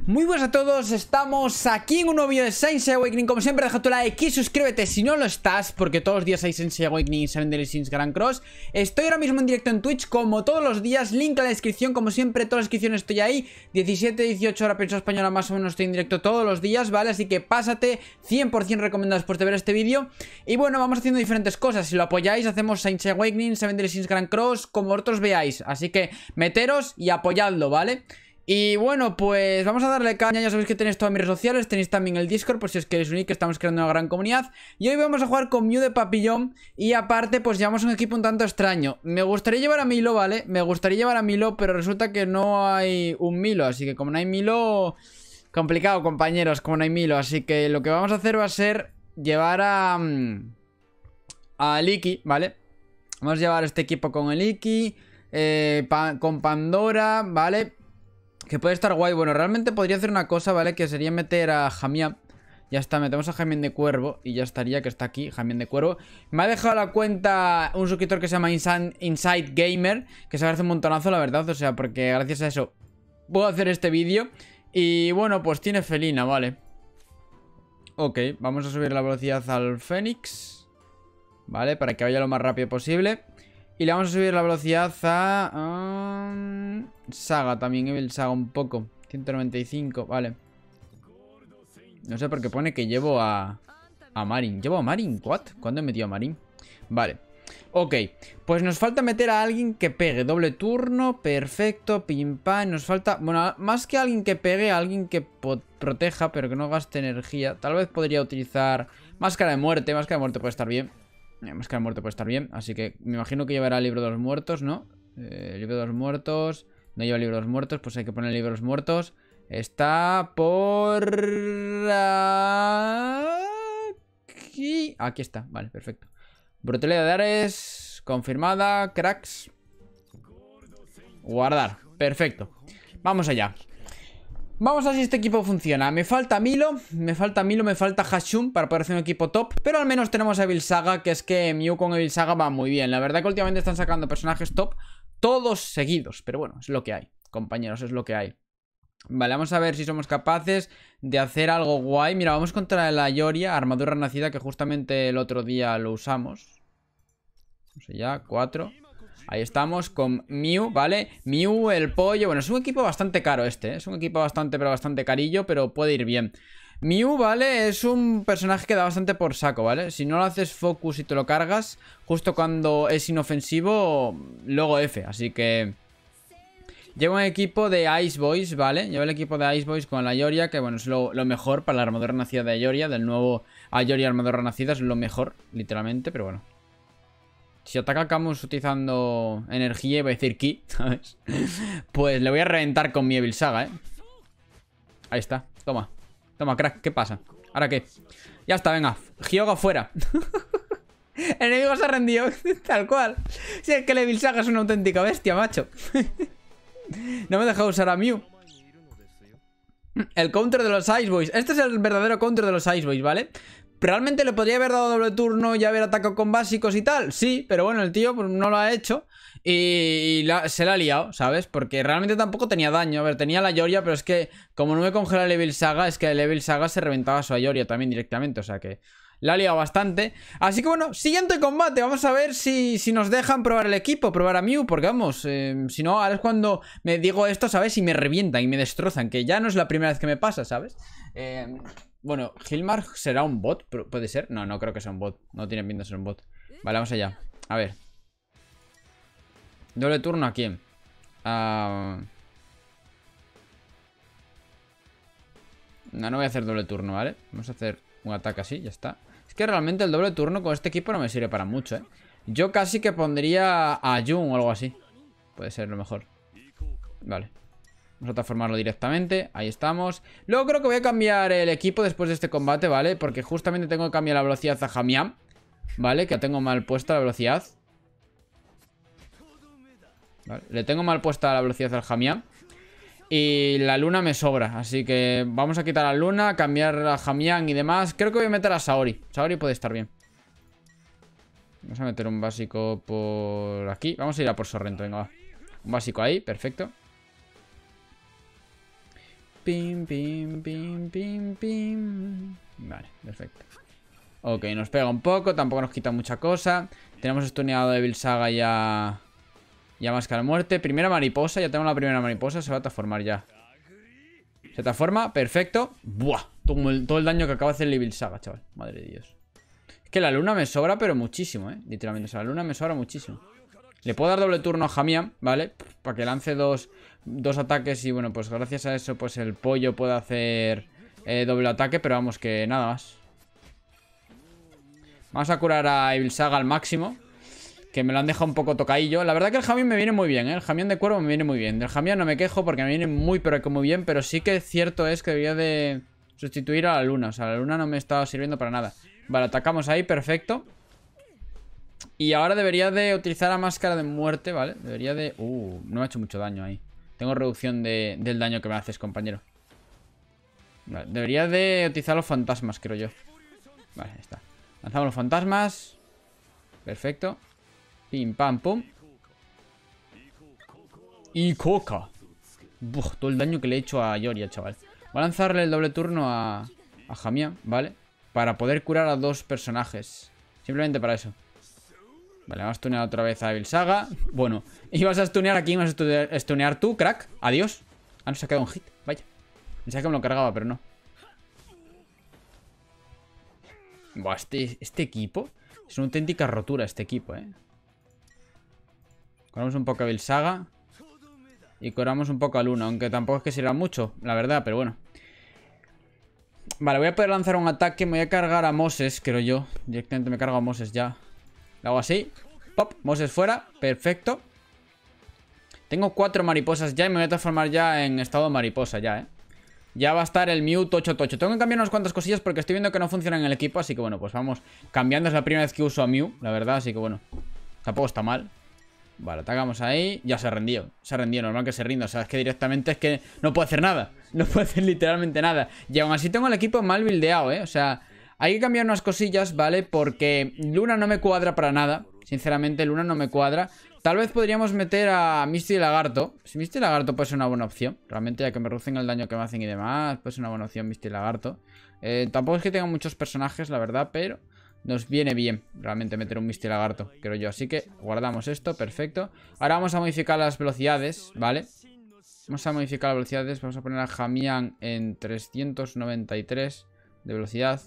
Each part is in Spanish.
Muy buenas a todos, estamos aquí en un nuevo vídeo de Saint Seiya Awakening. Como siempre, deja tu like y suscríbete si no lo estás, porque todos los días hay Saint Seiya Awakening y 7 Deadly Sins Grand Cross. Estoy ahora mismo en directo en Twitch, como todos los días, link en la descripción. Como siempre, todas las descripciones estoy ahí, 17, 18 horas península española, más o menos estoy en directo todos los días, ¿vale? Así que pásate, 100% recomendado después de ver este vídeo. Y bueno, vamos haciendo diferentes cosas. Si lo apoyáis, hacemos Saint Seiya Awakening, 7 Deadly Sins Grand Cross, como vosotros veáis. Así que meteros y apoyadlo, ¿vale? Y bueno, pues vamos a darle caña. Ya sabéis que tenéis todas mis redes sociales, tenéis también el Discord por si os queréis unir, que estamos creando una gran comunidad. Y hoy vamos a jugar con Mew de Papillon. Y aparte, pues llevamos un equipo un tanto extraño. Me gustaría llevar a Milo, ¿vale? Me gustaría llevar a Milo, pero resulta que no hay un Milo. Así que como no hay Milo, complicado, compañeros, como no hay Milo. Así que lo que vamos a hacer va a ser llevar a Iki, ¿vale? Vamos a llevar este equipo con el Iki, con Pandora, ¿vale? Que puede estar guay. Bueno, realmente podría hacer una cosa, ¿vale? Que sería meter a Jamián. Ya está, metemos a Jamien de Cuervo y ya estaría, que está aquí, Jamien de Cuervo. Me ha dejado la cuenta un suscriptor que se llama Inside Gamer, que se agradece un montonazo, la verdad. O sea, porque gracias a eso puedo hacer este vídeo. Y bueno, pues tiene felina, ¿vale? Ok, vamos a subir la velocidad al Fénix, ¿vale? Para que vaya lo más rápido posible. Y le vamos a subir la velocidad a Saga también, Evil Saga un poco. 195, vale. No sé por qué pone que llevo a Marin. ¿Llevo a Marin? ¿What? ¿Cuándo he metido a Marin? Vale. Ok, pues nos falta meter a alguien que pegue. Doble turno, perfecto, pim pam. Nos falta, bueno, más que alguien que pegue, alguien que proteja, pero que no gaste energía. Tal vez podría utilizar Máscara de Muerte. Máscara de Muerte puede estar bien. Máscara de Muerte puede estar bien, así que me imagino que llevará el Libro de los Muertos, ¿no? Libro de los Muertos. No lleva el Libro de los Muertos, pues hay que poner el Libro de los Muertos. Está por aquí. Aquí está, vale, perfecto. Brutalidad de Ares, confirmada, cracks. Guardar, perfecto. Vamos allá. Vamos a ver si este equipo funciona. Me falta Milo, me falta Hashum para poder hacer un equipo top. Pero al menos tenemos a Evil Saga, que es que Mew con Evil Saga va muy bien. La verdad que últimamente están sacando personajes top todos seguidos. Pero bueno, es lo que hay, compañeros, es lo que hay. Vale, vamos a ver si somos capaces de hacer algo guay. Mira, vamos contra la Ioria, armadura nacida, que justamente el otro día lo usamos. No sé ya, 4. Ahí estamos con Mew, ¿vale? Mew, el pollo. Bueno, es un equipo bastante caro este, ¿eh? Es un equipo bastante carillo, pero puede ir bien. Mew, ¿vale? Es un personaje que da bastante por saco, ¿vale? Si no lo haces focus y te lo cargas, justo cuando es inofensivo, luego F. Así que llevo un equipo de Ice Boys, ¿vale? Llevo el equipo de Ice Boys con la Ioria, que bueno, es lo mejor para la armadura nacida de Ioria. Del nuevo Ioria armadura nacida es lo mejor, literalmente, pero bueno. Si ataca Camus utilizando energía, iba a decir ki, ¿sabes? Pues le voy a reventar con mi Evil Saga, ¿eh? Ahí está, toma. Toma, crack, ¿qué pasa? ¿Ahora qué? Ya está, venga, Hyoga fuera. El enemigo se ha rendido, tal cual. Si es que el Evil Saga es una auténtica bestia, macho. No me deja usar a Mew. El counter de los Ice Boys. Este es el verdadero counter de los Ice Boys, ¿vale? ¿Realmente le podría haber dado doble turno y haber atacado con básicos y tal? Sí, pero bueno, el tío pues, no lo ha hecho y se la ha liado, ¿sabes? Porque realmente tampoco tenía daño. A ver, tenía la Ioria, pero es que como no me congela el Evil Saga, es que el Evil Saga se reventaba a su Ioria también directamente, o sea que la ha liado bastante. Así que bueno, siguiente combate. Vamos a ver si nos dejan probar el equipo, probar a Mew, porque vamos, si no, ahora es cuando me digo esto, ¿sabes? Y me revientan y me destrozan, que ya no es la primera vez que me pasa, ¿sabes? Bueno, Hilmar será un bot, ¿puede ser? No, no creo que sea un bot. No tiene pinta de ser un bot. Vale, vamos allá. A ver. ¿Doble turno a quién? No, no voy a hacer doble turno, ¿vale? Vamos a hacer un ataque así, ya está. Es que realmente el doble turno con este equipo no me sirve para mucho, ¿eh? Yo casi que pondría a Jun o algo así. Puede ser lo mejor. Vale. Vamos a transformarlo directamente, ahí estamos. Luego creo que voy a cambiar el equipo después de este combate, ¿vale? Porque justamente tengo que cambiar la velocidad a Jamián, ¿vale? Que tengo mal puesta la velocidad. Vale, le tengo mal puesta la velocidad al Jamián. Y la luna me sobra, así que vamos a quitar la luna, cambiar a Jamián y demás. Creo que voy a meter a Saori. Saori puede estar bien. Vamos a meter un básico por aquí. Vamos a ir a por Sorrento, venga, va. Un básico ahí, perfecto. Pim, pim, pim, pim, pim. Vale, perfecto. Ok, nos pega un poco, tampoco nos quita mucha cosa. Tenemos stuneado de Evil Saga ya. Ya Máscara de Muerte. Primera mariposa, ya tenemos la primera mariposa. Se va a transformar ya. Se transforma, perfecto. Buah, todo el daño que acaba de hacer el Evil Saga, chaval. Madre de Dios. Es que la luna me sobra, pero muchísimo, literalmente, o sea, la luna me sobra muchísimo. Le puedo dar doble turno a Jamián, ¿vale? Para que lance dos ataques y, bueno, pues gracias a eso, pues el pollo puede hacer doble ataque, pero vamos, que nada más. Vamos a curar a Evil Saga al máximo, que me lo han dejado un poco tocadillo. La verdad que el Jamián me viene muy bien, el Jamián de cuervo me viene muy bien. Del Jamián no me quejo porque me viene muy, pero que muy bien, pero sí que cierto es que debería de sustituir a la luna. O sea, la luna no me estaba sirviendo para nada. Vale, atacamos ahí, perfecto. Y ahora debería de utilizar la Máscara de Muerte, ¿vale? Debería de... no me ha hecho mucho daño ahí. Tengo reducción del daño que me haces, compañero. Vale, debería de utilizar los fantasmas, creo yo. Vale, ahí está. Lanzamos los fantasmas. Perfecto. Pim, pam, pum. Y coca. Buf, todo el daño que le he hecho a Ioria, chaval. Voy a lanzarle el doble turno a Jamián, ¿vale? Para poder curar a dos personajes. Simplemente para eso. Vale, vamos a stunear otra vez a Evil Saga. Bueno, ibas a stunear aquí, ibas a stunear tú, crack. Adiós. Ah, no, se ha quedado un hit, vaya. Pensaba que me lo cargaba, pero no. Buah, este equipo es una auténtica rotura, este equipo, Curamos un poco a Evil Saga. Y curamos un poco a Luna, aunque tampoco es que sirva mucho, la verdad, pero bueno. Vale, voy a poder lanzar un ataque. Me voy a cargar a Moses, creo yo. Directamente me cargo a Moses ya. Lo hago así. Pop, Moses fuera. Perfecto. Tengo 4 mariposas ya y me voy a transformar ya en estado mariposa ya, Ya va a estar el Mew tocho. Tengo que cambiar unas cuantas cosillas porque estoy viendo que no funciona en el equipo. Así que bueno, pues vamos cambiando. Es la primera vez que uso a Mew, la verdad. Así que bueno, tampoco está mal. Vale, atacamos ahí. Ya se rendió. Se rendió, normal que se rinda. O sea, es que directamente es que no puede hacer nada. No puede hacer literalmente nada. Y aún así tengo el equipo mal buildeado, O sea, hay que cambiar unas cosillas, ¿vale? Porque Luna no me cuadra para nada. Sinceramente, Luna no me cuadra. Tal vez podríamos meter a Misty y Lagarto. Si Misty y Lagarto puede ser una buena opción. Realmente, ya que me reducen el daño que me hacen y demás, puede ser una buena opción Misty y Lagarto. Tampoco es que tenga muchos personajes, la verdad, pero nos viene bien realmente meter un Misty y Lagarto, creo yo. Así que guardamos esto, perfecto. Ahora vamos a modificar las velocidades, ¿vale? Vamos a modificar las velocidades. Vamos a poner a Jamián en 393 de velocidad.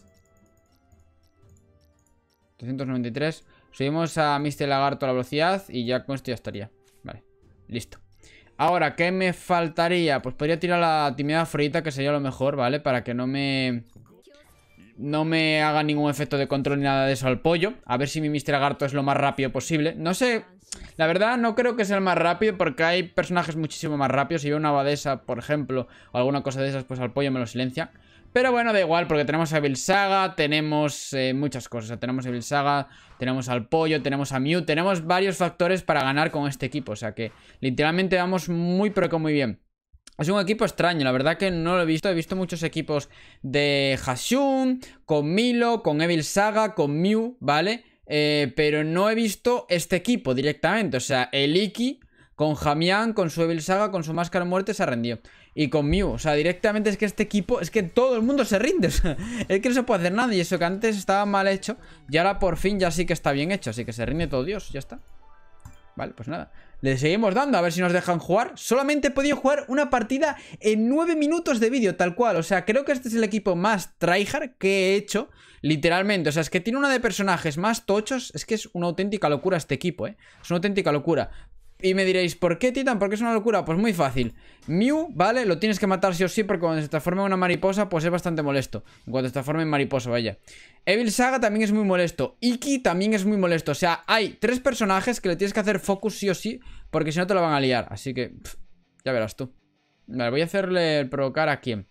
393. Subimos a Misty Lagarto a la velocidad y ya con esto ya estaría. Vale, listo. Ahora, ¿qué me faltaría? Pues podría tirar la timidez frita, que sería lo mejor, ¿vale? Para que no me haga ningún efecto de control ni nada de eso al pollo. A ver si mi Misty Lagarto es lo más rápido posible. No sé, la verdad no creo que sea el más rápido porque hay personajes muchísimo más rápidos. Si veo una abadesa, por ejemplo, o alguna cosa de esas, pues al pollo me lo silencia. Pero bueno, da igual, porque tenemos a Evil Saga, tenemos muchas cosas. Tenemos a Evil Saga, tenemos al pollo, tenemos a Mew, tenemos varios factores para ganar con este equipo. O sea que literalmente vamos muy pero que muy bien. Es un equipo extraño, la verdad que no lo he visto. He visto muchos equipos de Hashun, con Milo, con Evil Saga, con Mew, ¿vale? Pero no he visto este equipo directamente. O sea, el Iki con Jamián, con su Evil Saga, con su Máscara de Muerte se rendió. Y con Mew, o sea, directamente es que este equipo, es que todo el mundo se rinde, o sea, es que no se puede hacer nada. Y eso que antes estaba mal hecho, y ahora por fin ya sí que está bien hecho. Así que se rinde todo Dios, ya está. Vale, pues nada, le seguimos dando a ver si nos dejan jugar. Solamente he podido jugar una partida en 9 minutos de vídeo, tal cual. O sea, creo que este es el equipo más tryhard que he hecho, literalmente. O sea, es que tiene una de personajes más tochos. Es que es una auténtica locura este equipo, Es una auténtica locura. Y me diréis, ¿por qué, Titan? ¿Por qué es una locura? Pues muy fácil. Mew, ¿vale? Lo tienes que matar sí o sí, porque cuando se transforma en una mariposa, pues es bastante molesto. En cuanto se transforma en mariposa, vaya. Evil Saga también es muy molesto. Iki también es muy molesto. O sea, hay 3 personajes que le tienes que hacer focus sí o sí, porque si no te lo van a liar. Así que, ya verás tú. Vale, voy a hacerle el provocar a quién.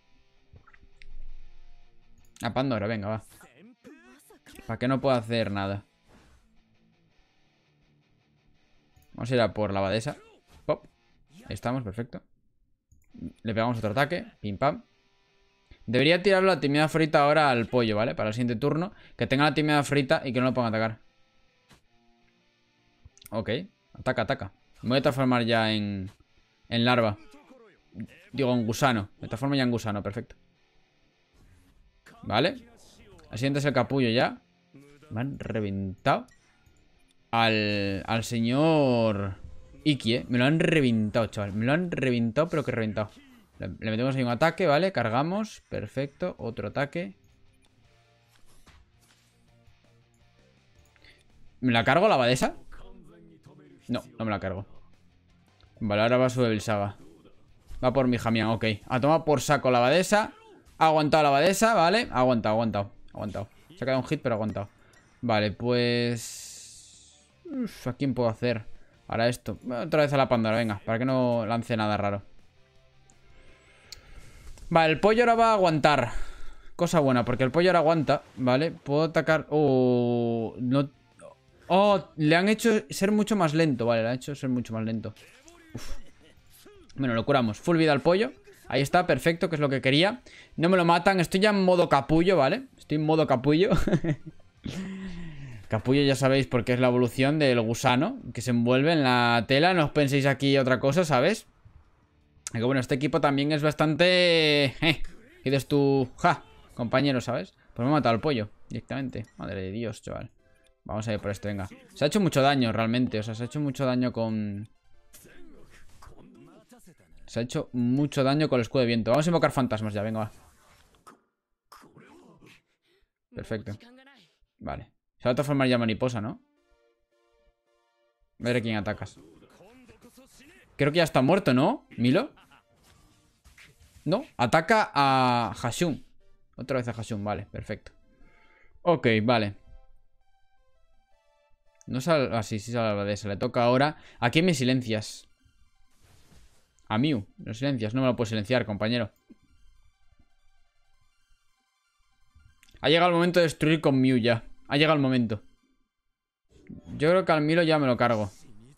A Pandora, venga, va. Para que no pueda hacer nada. Vamos a ir a por la abadesa. Pop. Ahí estamos, perfecto. Le pegamos otro ataque. Pim pam. Debería tirar la timidez frita ahora al pollo, ¿vale? Para el siguiente turno. Que tenga la timidez frita y que no lo ponga a atacar. Ok. Ataca, ataca. Me voy a transformar ya en larva. Digo, en gusano. Me transformo ya en gusano, perfecto. Vale. El siguiente es el capullo ya. Me han reventado al señor Iki, Me lo han reventado, chaval. Me lo han reventado, pero que reventado. Le metemos ahí un ataque, ¿vale? Cargamos. Perfecto. Otro ataque. ¿Me la cargo la abadesa? No, no me la cargo. Vale, ahora va a su Evil Saga. Va por mi Jamián, ok. A tomar por saco la abadesa. Ha aguantado la abadesa, ¿vale? Ha aguantado, aguantado. Se ha quedado un hit, pero ha aguantado. Vale, pues... Uf, ¿a quién puedo hacer? Ahora esto. Otra vez a la Pandora, venga. Para que no lance nada raro. Vale, el pollo ahora va a aguantar. Cosa buena, porque el pollo ahora aguanta, ¿vale? Puedo atacar... Oh, no... Oh, le han hecho ser mucho más lento. Vale, le han hecho ser mucho más lento. Uf. Bueno, lo curamos. Full vida al pollo. Ahí está, perfecto, que es lo que quería. No me lo matan, estoy ya en modo capullo, ¿vale? Estoy en modo capullo. Capullo ya sabéis porque es la evolución del gusano que se envuelve en la tela. No os penséis aquí otra cosa, ¿sabes? Que bueno, este equipo también es bastante... dices tú, ja, compañero, ¿sabes? Pues me he matado al pollo directamente. Madre de Dios, chaval. Vamos a ir por esto, venga. Se ha hecho mucho daño realmente, o sea, se ha hecho mucho daño con... Se ha hecho mucho daño con el escudo de viento. Vamos a invocar fantasmas ya, venga, va. Perfecto. Vale. Se va a transformar ya en mariposa, ¿no? A ver a quién atacas. Creo que ya está muerto, ¿no? ¿Milo? No, ataca a Hashun. Otra vez a Hashun, vale, perfecto. Ok, vale. No sale... Ah, sí, sí sale la de esa. Le toca ahora. ¿A quién me silencias? A Mew. ¿Lo silencias? No me lo puedo silenciar, compañero. Ha llegado el momento de destruir con Mew ya. Ha llegado el momento. Yo creo que al Milo ya me lo cargo.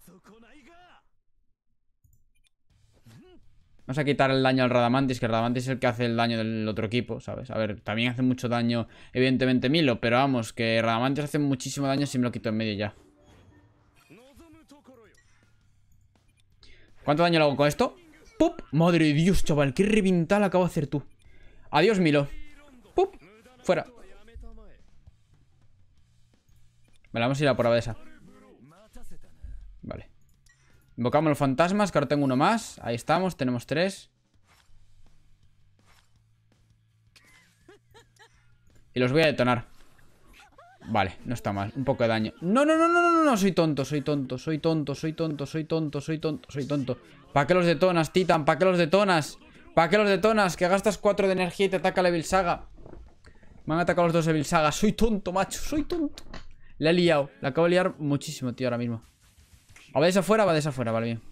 Vamos a quitar el daño al Radamantis, que el Radamantis es el que hace el daño del otro equipo, ¿sabes? A ver, también hace mucho daño, evidentemente, Milo, pero vamos, que Radamantis hace muchísimo daño si me lo quito en medio ya. ¿Cuánto daño le hago con esto? ¡Pup! Madre de Dios, chaval, qué reventada acabo de hacer tú. Adiós, Milo. ¡Pup! Fuera. Vale, vamos a ir a por abadesa. Vale. Invocamos los fantasmas, que ahora tengo uno más. Ahí estamos, tenemos 3. Y los voy a detonar. Vale, no está mal, un poco de daño. No, no, no, no, no, no, soy tonto, soy tonto, soy tonto, soy tonto, soy tonto, soy tonto, soy tonto. ¿Para qué los detonas, Titan? ¿Para qué los detonas? ¿Para qué los detonas? Que gastas 4 de energía y te ataca la Evil Saga. Me han atacado los dos Evil Saga. Soy tonto, macho, soy tonto. Le he liado, le acabo de liar muchísimo, tío, ahora mismo. Va de esa fuera, va de esa fuera, vale, bien.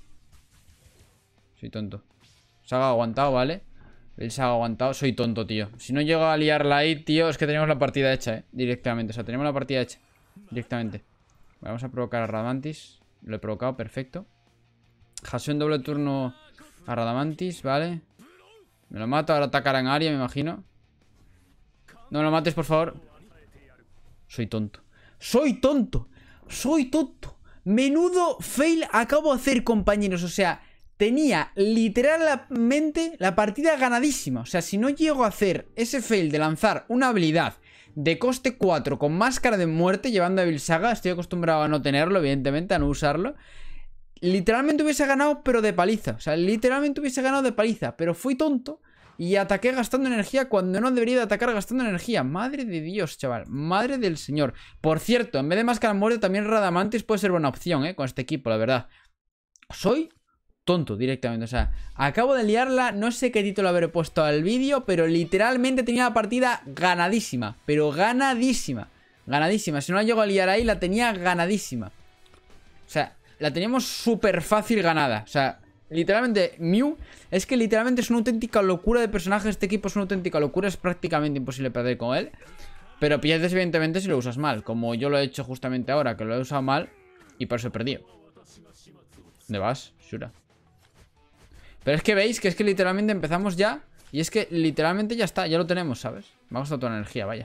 Soy tonto. Saga aguantado, vale. El Saga aguantado, soy tonto, tío. Si no llego a liarla ahí, tío, es que tenemos la partida hecha, directamente, o sea, tenemos la partida hecha directamente. Vamos a provocar a Radamantis. Lo he provocado, perfecto. Hashun doble turno a Radamantis, vale. Me lo mato, ahora atacará en área, me imagino. No me lo mates, por favor. Soy tonto. ¡Soy tonto! ¡Soy tonto! Menudo fail acabo de hacer, compañeros. O sea, tenía literalmente la partida ganadísima. O sea, si no llego a hacer ese fail de lanzar una habilidad de coste 4 con máscara de muerte llevando a Evil Saga, estoy acostumbrado a no tenerlo, evidentemente, a no usarlo. Literalmente hubiese ganado, pero de paliza. O sea, literalmente hubiese ganado de paliza. Pero fui tonto y ataqué gastando energía cuando no debería de atacar gastando energía. Madre de Dios, chaval. Madre del señor. Por cierto, en vez de máscara de muerte, también Radamantis puede ser buena opción, con este equipo, la verdad. Soy tonto directamente. O sea, acabo de liarla. No sé qué título habré puesto al vídeo, pero literalmente tenía la partida ganadísima. Pero ganadísima. Ganadísima. Si no la llego a liar ahí, la tenía ganadísima. O sea, la teníamos súper fácil ganada. O sea, literalmente, Mew es que literalmente es una auténtica locura de personaje. Este equipo es una auténtica locura. Es prácticamente imposible perder con él. Pero pierdes evidentemente si lo usas mal. Como yo lo he hecho justamente ahora, que lo he usado mal y por eso he perdido. ¿Dónde vas? Shura. Pero es que veis que es que literalmente empezamos ya. Y es que literalmente ya está, ya lo tenemos, ¿sabes? Me ha gastado toda la energía, vaya.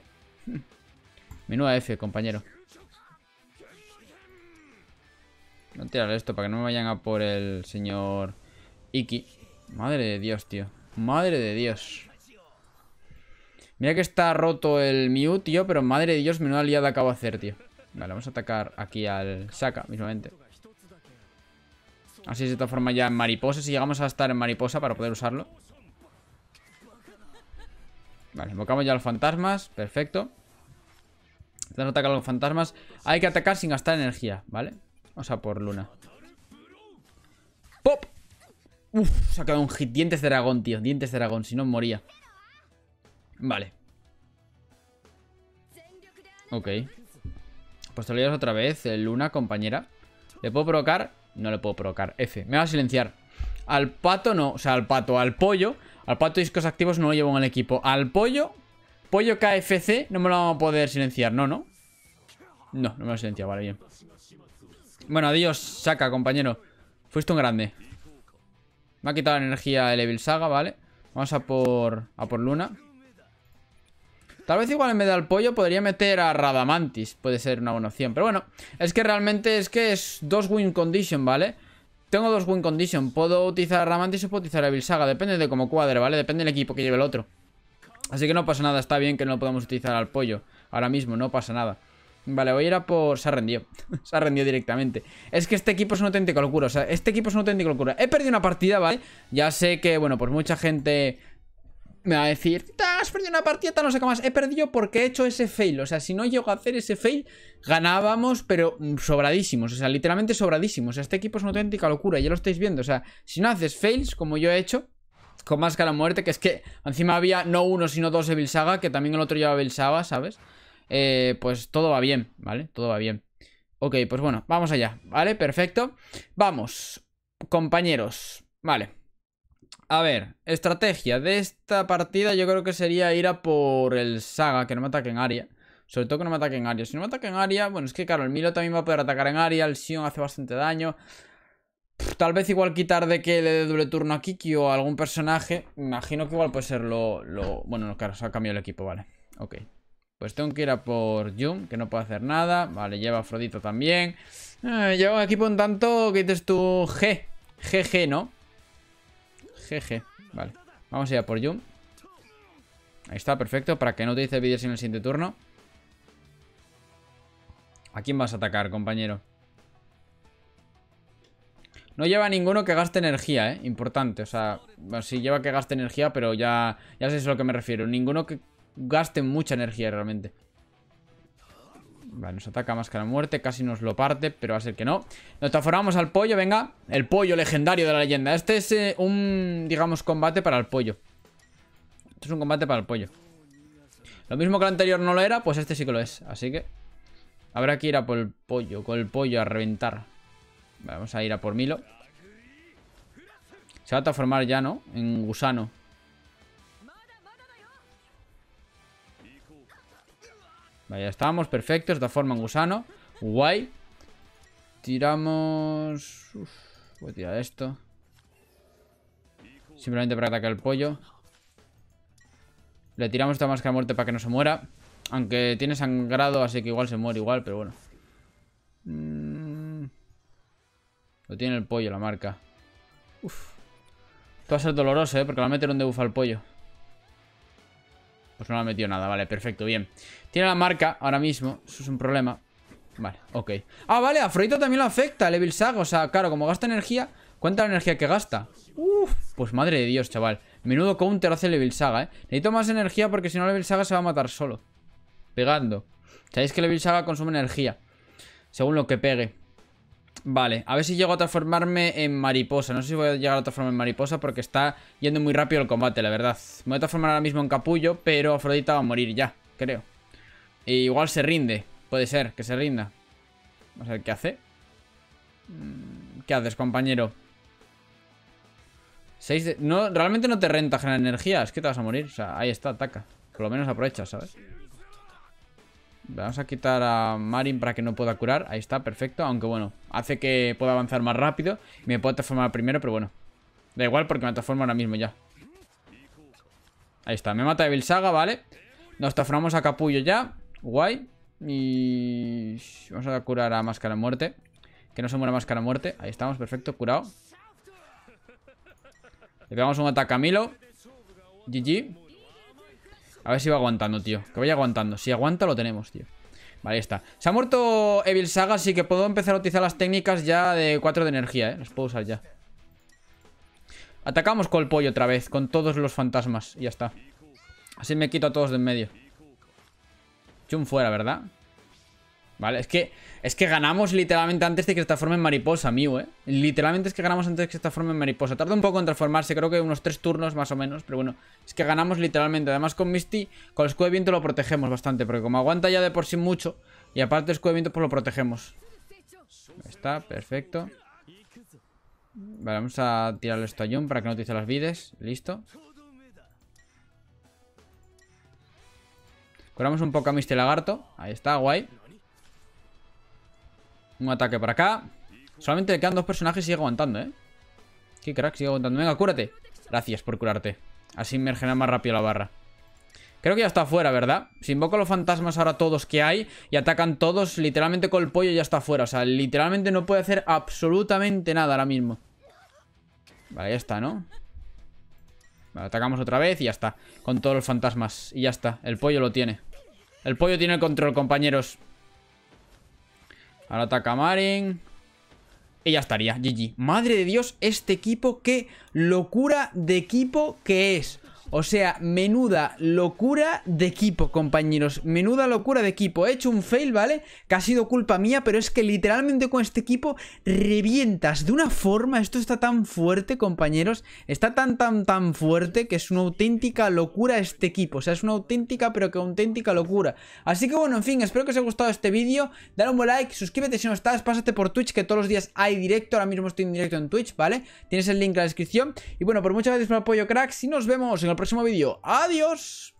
Menuda F, compañero. No tirar esto para que no me vayan a por el señor Iki. Madre de Dios, tío. Madre de Dios. Mira que está roto el Mew, tío. Pero madre de Dios, menuda liada acabo de hacer, tío. Vale, vamos a atacar aquí al Shaka, mismamente. Así se transforma ya en mariposa. Si llegamos a estar en mariposa para poder usarlo. Vale, invocamos ya a los fantasmas. Perfecto. Vamos a atacar a los fantasmas. Hay que atacar sin gastar energía, ¿vale? Vamos a por Luna. ¡Pop! Uf, se ha quedado un hit. Dientes de dragón, tío. Dientes de dragón, si no moría. Vale. Ok. Pues te lo llevas otra vez, Luna, compañera. ¿Le puedo provocar? No le puedo provocar. F. Me va a silenciar. Al pato no. O sea, al pato, al pollo. Al pato discos activos no lo llevo en el equipo. Al pollo. Pollo KFC no me lo vamos a poder silenciar. No, ¿no? No, no me lo he silenciado. Vale, bien. Bueno, adiós, Shaka, compañero. Fuiste un grande. Me ha quitado la energía el Evil Saga, ¿vale? Vamos a por Luna. Tal vez igual en vez del pollo podría meter a Radamantis. Puede ser una buena opción. Pero bueno, es que realmente es 2 win condition, ¿vale? Tengo 2 win condition. Puedo utilizar a Radamantis o puedo utilizar a Evil Saga. Depende de cómo cuadre, ¿vale? Depende del equipo que lleve el otro. Así que no pasa nada. Está bien que no lo podamos utilizar al pollo. Ahora mismo, no pasa nada. Vale, voy a ir a por... Se ha rendido. Se ha rendido directamente. Es que este equipo es una auténtica locura. O sea, este equipo es una auténtica locura. He perdido una partida, ¿vale? Ya sé que, bueno, pues mucha gente me va a decir, has perdido una partida, no sé qué más. He perdido porque he hecho ese fail. O sea, si no llego a hacer ese fail, ganábamos, pero sobradísimos. O sea, literalmente sobradísimos. O sea, este equipo es una auténtica locura. Ya lo estáis viendo. O sea, si no haces fails, como yo he hecho, con máscara muerte, que es que encima había no uno, sino 2 Evil Saga, que también el otro llevaba Evil Saga, ¿sabes? Pues todo va bien, ¿vale? Todo va bien. Ok, pues bueno, vamos allá, ¿vale? Perfecto. Vamos, compañeros. Vale. A ver, estrategia de esta partida yo creo que sería ir a por el Saga, que no me ataque en área. Sobre todo que no me ataque en área. Si no me ataque en área, bueno, es que claro, el Milo también va a poder atacar en área. El Sion hace bastante daño. Tal vez igual quitar de que le dé doble turno a Kiki o a algún personaje. Imagino que igual puede ser Bueno, claro, se ha cambiado el equipo, vale. Ok. Pues tengo que ir a por Jun, que no puede hacer nada. Vale, lleva a Afrodito también. Lleva un equipo un tanto, ¿qué dices tú? GG, ¿no? GG, vale. Vamos a ir a por Jun. Ahí está, perfecto, para que no utilice vídeos en el siguiente turno. ¿A quién vas a atacar, compañero? No lleva ninguno que gaste energía, importante, o sea, bueno, sí lleva que gaste energía, pero ya sé a lo que me refiero. Ninguno que gaste mucha energía realmente. Vale, nos ataca Máscara Muerte, casi nos lo parte, pero va a ser que no. Nos transformamos al pollo, venga. El pollo legendario de la leyenda. Este es un, digamos, combate para el pollo. Esto es un combate para el pollo. Lo mismo que el anterior no lo era, pues este sí que lo es. Así que habrá que ir a por el pollo, con el pollo a reventar. Vale, vamos a ir a por Milo. Se va a transformar ya, ¿no? En gusano. Vale, ya estábamos, perfectos. De forma en gusano. Guay. Tiramos... voy a tirar esto. Simplemente para atacar el pollo. Le tiramos esta máscara de muerte para que no se muera. Aunque tiene sangrado, así que igual se muere igual, pero bueno. Lo tiene el pollo, la marca. Uf. Esto va a ser doloroso, porque le va a meter un debuff al pollo. Pues no le ha metido nada, vale, perfecto, bien. Tiene la marca ahora mismo, eso es un problema. Vale, ok. Ah, vale, a Afrodito también lo afecta el Evil Saga. O sea, claro, como gasta energía, ¿cuánta la energía que gasta? Pues madre de Dios, chaval. Menudo counter hace el Evil Saga, Necesito más energía porque si no el Evil Saga se va a matar solo. Pegando. Sabéis que el Evil Saga consume energía según lo que pegue. Vale, a ver si llego a transformarme en mariposa. No sé si voy a llegar a transformarme en mariposa porque está yendo muy rápido el combate, la verdad. Me voy a transformar ahora mismo en capullo, pero Afrodita va a morir ya, creo. E igual se rinde. Puede ser que se rinda. Vamos a ver qué hace. ¿Qué haces, compañero? 6 de... No, realmente no te renta generar energía. Es que te vas a morir. O sea, ahí está, ataca. Por lo menos aprovecha, ¿sabes? Vamos a quitar a Marin para que no pueda curar. Ahí está, perfecto. Aunque bueno, hace que pueda avanzar más rápido. Y me puedo transformar primero, pero bueno. Da igual porque me transformo ahora mismo ya. Ahí está, me mata Evil Saga, vale. Nos transformamos a capullo ya. Guay. Y vamos a curar a Máscara Muerte. Que no se muera Máscara Muerte. Ahí estamos, perfecto, curado. Le pegamos un ataque a Milo. GG. A ver si va aguantando, tío. Que vaya aguantando. Si aguanta, lo tenemos, tío. Vale, ahí está. Se ha muerto Evil Saga, así que puedo empezar a utilizar las técnicas ya de 4 de energía, Las puedo usar ya. Atacamos con el pollo otra vez, con todos los fantasmas. Y ya está. Así me quito a todos de en medio. Chum fuera, ¿verdad? Vale, es que ganamos literalmente antes de que se transforme en mariposa, Mew, Literalmente es que ganamos antes de que se transforme en mariposa. Tarda un poco en transformarse, creo que unos 3 turnos más o menos. Pero bueno, es que ganamos literalmente. Además con Misty, con el escudo de viento lo protegemos bastante. Porque como aguanta ya de por sí mucho, y aparte el escudo de viento pues lo protegemos. Ahí está, perfecto. Vale, vamos a tirarle esto a Jun para que no utilice las vides. Listo. Curamos un poco a Misty Lagarto. Ahí está, guay. Un ataque para acá. Solamente le quedan 2 personajes y sigue aguantando, Qué crack, sigue aguantando. Venga, cúrate. Gracias por curarte. Así me regenera más rápido la barra. Creo que ya está fuera, ¿verdad? Si invoco a los fantasmas ahora todos que hay y atacan todos, literalmente con el pollo ya está fuera. O sea, literalmente no puede hacer absolutamente nada ahora mismo. Vale, ya está, ¿no? Vale, atacamos otra vez y ya está. Con todos los fantasmas. Y ya está, el pollo lo tiene. El pollo tiene el control, compañeros. Ahora ataca Marin. Y ya estaría, GG. Madre de Dios, este equipo, qué locura de equipo que es. O sea, menuda locura de equipo, compañeros. Menuda locura de equipo. He hecho un fail, ¿vale? Que ha sido culpa mía, pero es que literalmente con este equipo revientas de una forma. Esto está tan fuerte, compañeros. Está tan fuerte que es una auténtica locura este equipo. O sea, es una auténtica, pero que auténtica locura. Así que bueno, en fin, espero que os haya gustado este vídeo. Dale un buen like, suscríbete si no estás, pásate por Twitch, que todos los días hay directo. Ahora mismo estoy en directo en Twitch, ¿vale? Tienes el link en la descripción. Y bueno, por muchas gracias por el apoyo, cracks. Y nos vemos en el próximo vídeo. ¡Adiós!